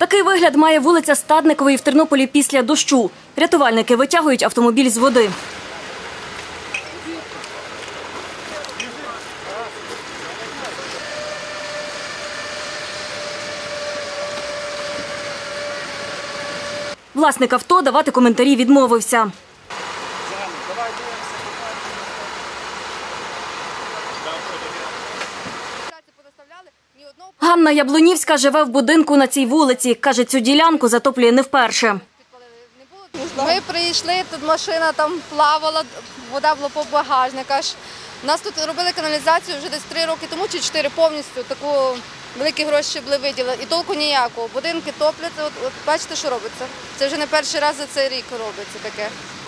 Такий вигляд має вулиця Стадникової в Тернополі після дощу. Рятувальники витягують автомобіль з води. Власник авто давати коментарі відмовився. Ганна Яблунівська живе в будинку на цій вулиці. Каже, цю ділянку затоплює не вперше. Ми прийшли, тут машина там плавала, вода була по багажнику. У нас тут робили каналізацію вже десь 3 роки тому чи 4 повністю. Таку великі гроші були виділені і толку ніякого. Будинки топляться, от бачите, що робиться. Це вже не перший раз за цей рік робиться таке.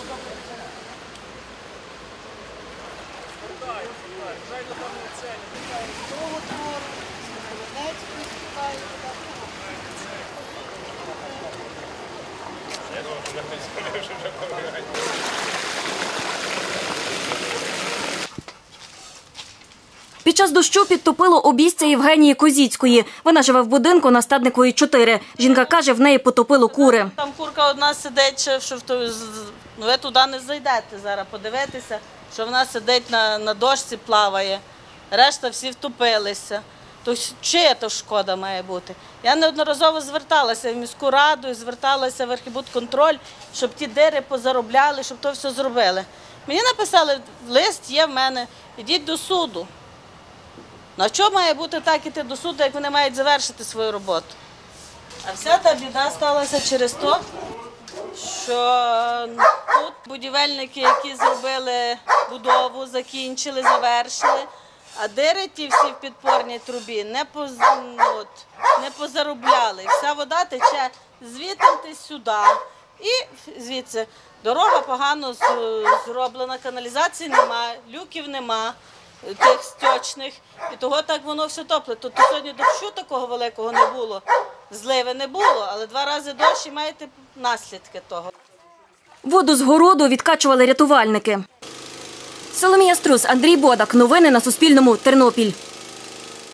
Під час дощу підтопило обійстя Євгенії Козіцької. Вона живе в будинку на Стадниковій, 4. Жінка каже, в неї потопило кури. Там курка одна сидить, що ви туди не зайдете зараз подивитися, що вона сидить на дошці, плаває. Решта всі втопилися. То чия то шкода має бути? Я неодноразово зверталася в міську раду, зверталася в архібудконтроль, щоб ті дири позаробляли, щоб то все зробили. Мені написали, лист є в мене, ідіть до суду. На що має бути так іти до суду, як вони мають завершити свою роботу? А вся та біда сталася через те, що тут будівельники, які зробили будову, закінчили, завершили, а дири ті всі в підпорній трубі не позаробляли. Вся вода тече звідти сюди. І звідси дорога погано зроблена, каналізації немає, люків немає. Тих стічних, і того так воно все топлить. Тобто сьогодні дощу такого великого не було, зливи не було, але 2 рази дощ і маєте наслідки того. Воду з городу відкачували рятувальники. Соломія Струс, Андрій Бодак. Новини на Суспільному. Тернопіль.